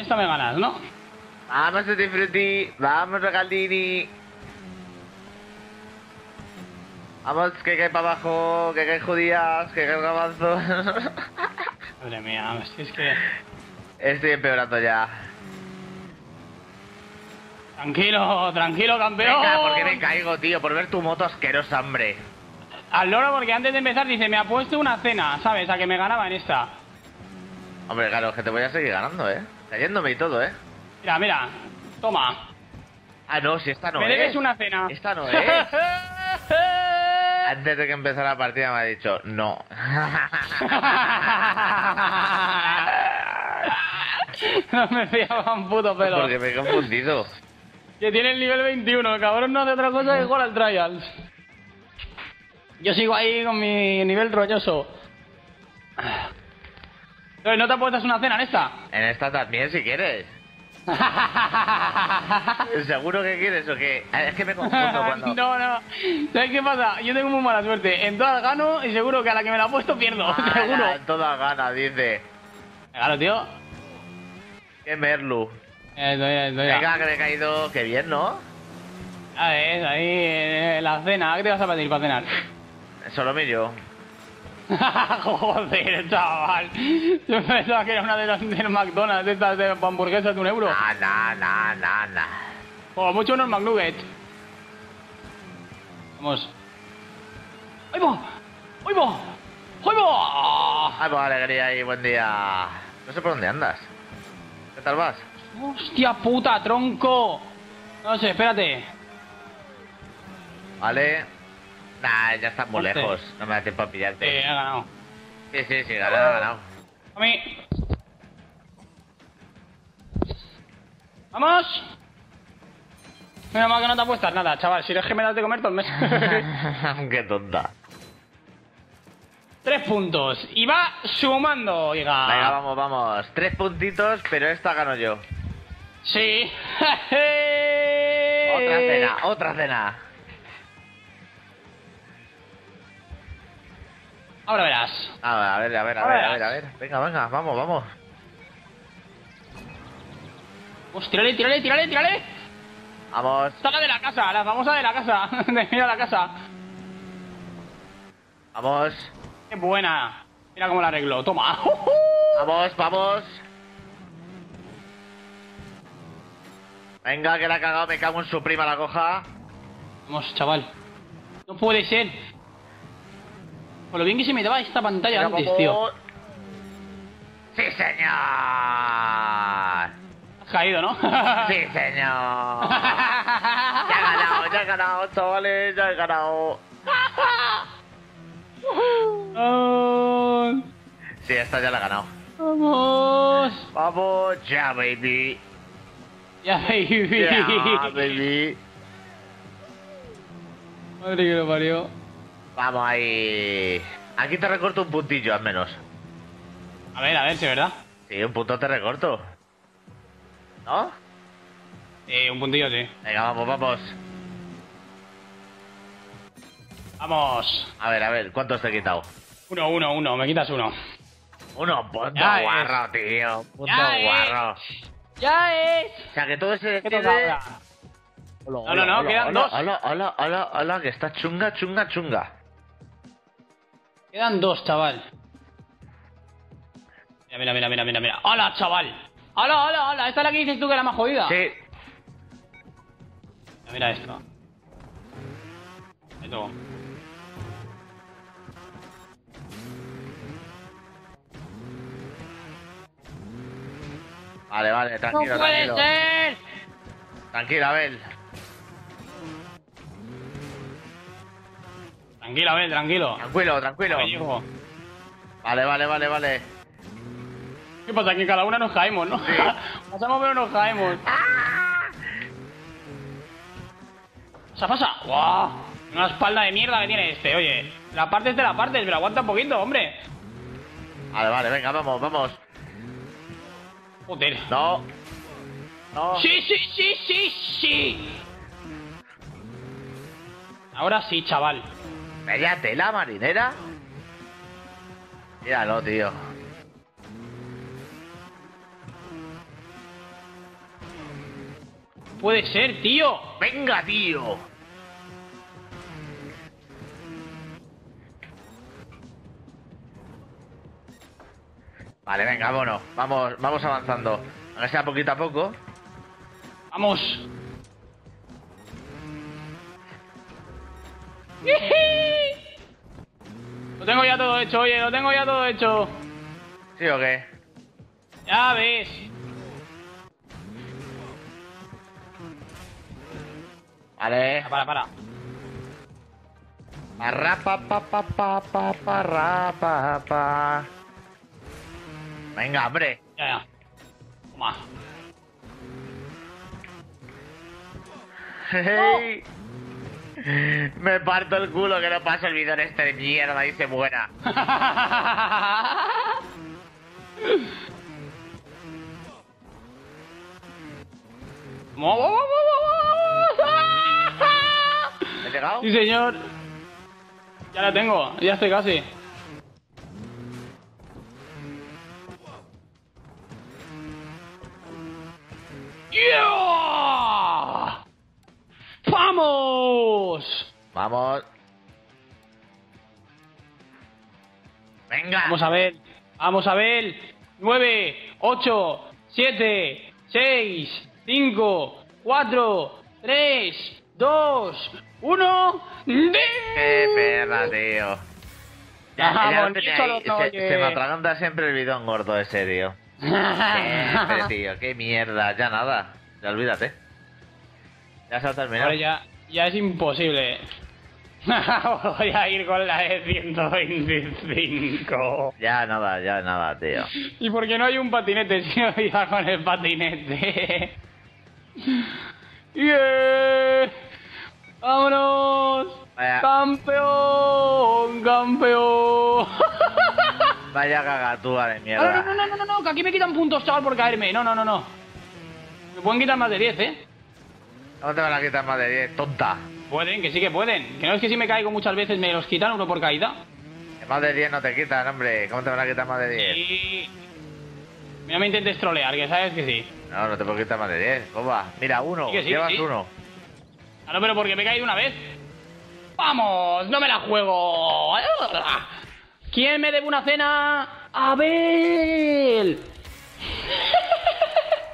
esta me ganas, ¿no? Vamos, Tutti Frutti. Vamos, Regaldini. Vamos, que cae para abajo, que cae judías, que cae gabanzo. Madre mía, si es que... Estoy empeorando ya. Tranquilo, tranquilo, campeón. Venga, ¿por qué me caigo, tío? Por ver tu moto asquerosa, hombre. Al loro, porque antes de empezar dice, me ha puesto una cena, ¿sabes? A que me ganaba en esta. Hombre, claro, que te voy a seguir ganando, cayéndome y todo, Mira, mira, toma. Ah, no, si esta no es. Me debes una cena. Esta no es. Antes de que empezara la partida me ha dicho, no. No me fiaba un puto pelo. Porque me he confundido. Que tiene el nivel 21, el cabrón no hace otra cosa que jugar al Trials. Yo sigo ahí con mi nivel rolloso. Entonces, ¿no te apuestas una cena en esta? En esta también, si quieres. ¿Seguro que quieres o qué? Es que me confundo cuando... No. ¿Sabes qué pasa? Yo tengo muy mala suerte. En todas gano y seguro que a la que me la he puesto pierdo. Seguro. En todas ganas, dice. Claro, tío. Qué merlu. Estoy Venga, que me he caído. Qué bien, ¿no? A ver, ahí la cena. ¿Qué te vas a pedir para cenar? Solomillo. Joder, chaval. Yo pensaba que era una de las del McDonald's, de estas de hamburguesas de €1. Nah. O mucho unos McNuggets. Vamos. ¡Ahí va! ¡Ahí va! ¡Ahí va! Ay, pues alegría y buen día. No sé por dónde andas. ¿Qué tal vas? ¡Hostia puta, tronco! No sé, espérate. Vale. Nah, ya estás muy lejos. No me da tiempo a pillarte. Sí, he ganado. Sí, ganado. A mí. ¡Vamos! Menos mal que no te apuestas nada, chaval. Si eres que me das de comer todo el mes. Qué tonta. 3 puntos. Y va sumando, oiga. Venga, vamos. 3 puntitos, pero esta gano yo. Sí. Otra cena. Ahora verás. A ver. Venga, vamos. Pues tírale. Vamos. Esta es la de la casa, la famosa de la casa. De mira la casa. Vamos. Qué buena. Mira cómo la arregló. Toma. Vamos. Venga, que la ha cagado, me cago en su prima, la coja. Vamos, chaval. No puede ser. Por lo bien que se me daba esta pantalla Venga, antes, vamos. tío. ¡Sí, señor! Has caído, ¿no? ¡Sí, señor! Ya he ganado, chavales, ya he ganado. Sí, esta ya la he ganado. Vamos. Vamos, ya, baby. Ya, baby. Ya, baby. Madre que lo parió. Vamos ahí. Aquí te recorto un puntillo, al menos. A ver, si es verdad. Sí, un punto te recorto. ¿No? Un puntillo, sí. Venga, vamos. Vamos. A ver, ¿cuántos te he quitado? Uno. Me quitas uno. Uno, punto Ya guarro, tío. Punto Ya guarro. ¡Ya es! O sea, que todo ese... ¿Qué toca ahora? No, quedan dos. Hola, que está chunga. Quedan dos, chaval. Mira. ¡Hola, chaval! ¡Hola! Esta es la que dices tú que era más jodida. Sí. Mira esto. Esto. Vale, tranquilo, ¡No puede ser! Tranquilo, Abel. Tranquilo. Tranquilo. Me llego. Vale. ¿Qué pasa? Que cada una nos caemos, ¿no? Sí. Pasamos pero nos caemos. Pasa. ¡Guau! Una espalda de mierda que tiene este, oye. La parte es de la parte, pero aguanta un poquito, hombre. Vale, venga, vamos. Joder. No. Sí. Ahora sí, chaval. Bella tela, marinera. Míralo, tío. puede ser, tío. Venga, tío. Vale, venga, bueno, vamos avanzando. Aunque sea poquito a poco. Vamos. Lo tengo ya todo hecho, oye, lo tengo ya todo hecho. ¿Sí o qué? Ya ves. Vale. Para. Pa. Venga, hombre. Ya. Toma. Hey. Me parto el culo que no pasa el bidón este de mierda y se muera. ¿He llegado? Sí, señor. Ya la tengo, ya estoy casi. ¡Yeah! ¡Vamos! Vamos. Venga. Vamos a ver. 9, 8, 7, 6, 5, 4, 3, 2, 1. Qué perra, tío. Vamos, se me atraganta siempre el bidón gordo ese, tío. Siempre, tío. Qué mierda. Ya nada. Ya olvídate. Ya se ha terminado. Ahora ya es imposible. Voy a ir con la de 125. Ya nada, tío. ¿Y por qué no hay un patinete si no iba con el patinete? ¡Yeah! ¡Vámonos! Vaya. ¡Campeón! Vaya cagatúa de mierda. No, que aquí me quitan puntos, chaval, por caerme. No. Me pueden quitar más de 10, ¿eh? ¿Cómo te van a quitar más de 10, tonta? Pueden, que sí que pueden. Que no es que si me caigo muchas veces me los quitan uno por caída. Que más de 10 no te quitan, hombre. ¿Cómo te van a quitar más de 10? Y... Mira, me intentes trolear, que sabes que sí. No te puedo quitar más de 10. ¿Cómo va? Mira, uno. Sí, Llevas sí. uno. Ah, no, pero porque me he caído una vez. ¡Vamos! ¡No me la juego! ¿Quién me debe una cena? ¡Abel!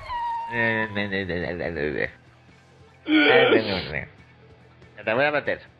Te voy a meter.